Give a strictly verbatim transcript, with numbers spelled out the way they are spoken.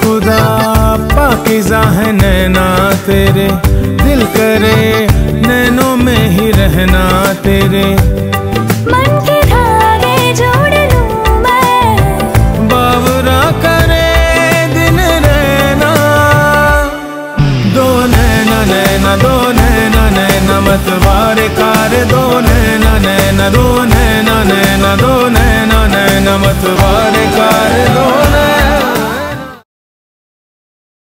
खुदा पाकीज़ा है नैना तेरे, दिल करे नैनों में ही रहना तेरे। मन के धागे जोड़ लूं मैं, बावरा करे दिन रहना। दो नैना नैना दो नैना नैना मतवारे कार, दो नैना नैना दो नैना नैना दो नैना नैना मतवारे कार दो।